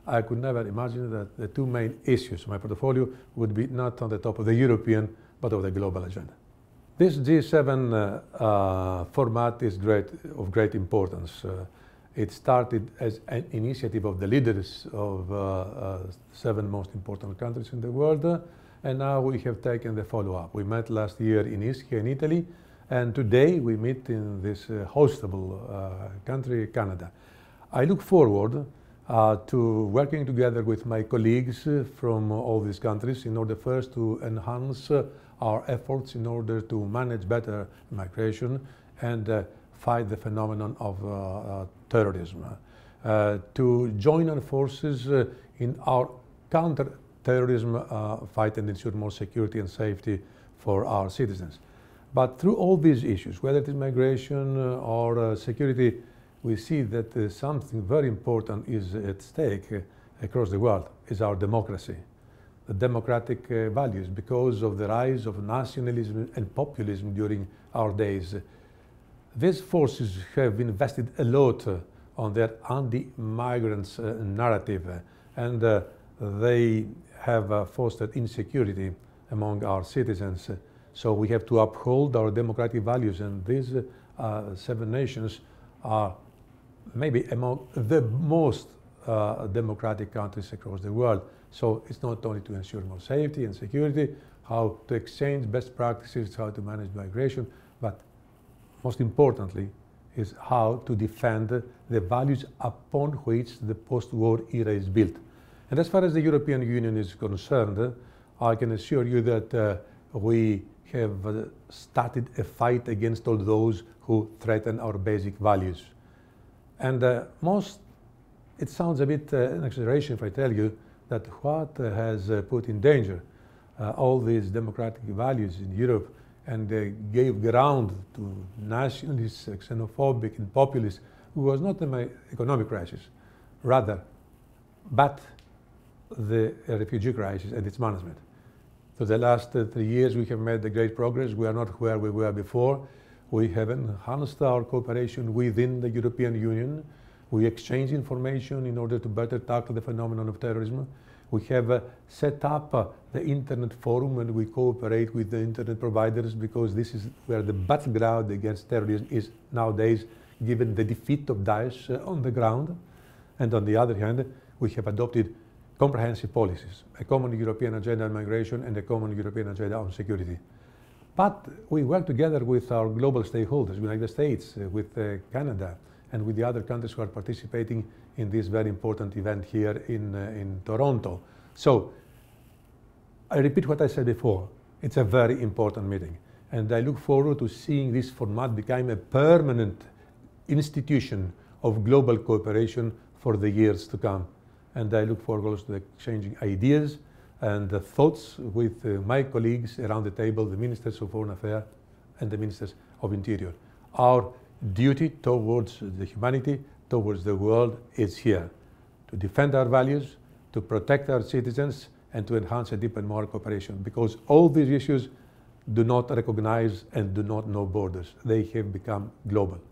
I could never imagine that the two main issues of my portfolio would be not on the top of the European, but of the global agenda. This G7 format is of great importance. It started as an initiative of the leaders of 7 most important countries in the world, and now we have taken the follow-up. We met last year in Ischia in Italy, and today we meet in this hostable country, Canada. I look forward to working together with my colleagues from all these countries in order first to enhance our efforts in order to manage better migration and fight the phenomenon of terrorism, to join our forces in our counter-terrorism fight and ensure more security and safety for our citizens. But through all these issues, whether it is migration or security, we see that something very important is at stake across the world, is our democracy, the democratic values, because of the rise of nationalism and populism during our days. These forces have invested a lot on their anti-migrants narrative, and they have fostered insecurity among our citizens. So we have to uphold our democratic values, and these 7 nations are maybe among the most democratic countries across the world. So it's not only to ensure more safety and security, how to exchange best practices, how to manage migration, but most importantly is how to defend the values upon which the post-war era is built. And as far as the European Union is concerned, I can assure you that we have started a fight against all those who threaten our basic values. And it sounds a bit an exaggeration if I tell you that what has put in danger all these democratic values in Europe and gave ground to nationalists, xenophobic and populists was not an economic crisis, rather, but the refugee crisis and its management. For the last 3 years we have made great progress. We are not where we were before. We have enhanced our cooperation within the European Union. We exchange information in order to better tackle the phenomenon of terrorism. We have set up the Internet Forum, and we cooperate with the Internet providers because this is where the battleground against terrorism is nowadays, given the defeat of Daesh on the ground. And on the other hand, we have adopted comprehensive policies, a common European agenda on migration and a common European agenda on security. But we work together with our global stakeholders, United States, with Canada, and with the other countries who are participating in this very important event here in Toronto. So, I repeat what I said before, it's a very important meeting. And I look forward to seeing this format become a permanent institution of global cooperation for the years to come. And I look forward also to exchanging ideas and thoughts with my colleagues around the table, the Ministers of Foreign Affairs and the Ministers of Interior. Our duty towards the humanity, towards the world is here, to defend our values, to protect our citizens, and to enhance a deeper and more cooperation, because all these issues do not recognize and do not know borders. They have become global.